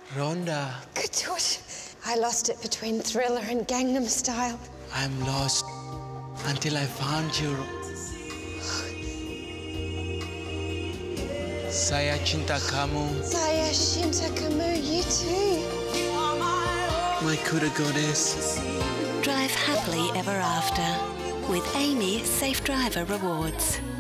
Rhonda. Katosh, I lost it between Thriller and Gangnam Style. I'm lost until I found you. Saya cinta kamu. Saya cinta kamu, you too. My Kuda goddess. Drive happily ever after with AAMI Safe Driver Rewards.